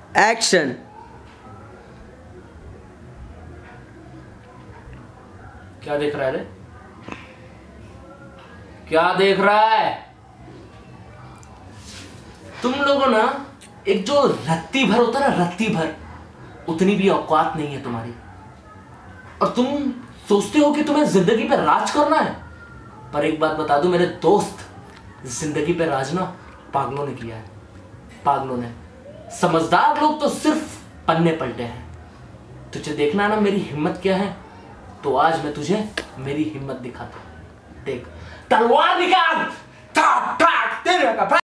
Action. क्या देख रहा है रे? क्या देख रहा है? तुम लोगों ना एक जो रत्ती भर होता है ना, रत्ती भर, उतनी भी औकात नहीं है तुम्हारी। और तुम सोचते हो कि तुम्हें जिंदगी पे राज करना है। पर एक बात बता दूं मेरे दोस्त, जिंदगी पे राज ना पागलों ने किया है, पागलों ने। समझदार लोग तो सिर्फ पन्ने पलटे हैं। तुझे देखना है ना मेरी हिम्मत क्या है, तो आज मैं तुझे मेरी हिम्मत दिखाता हूं। देख, तलवार निकाल।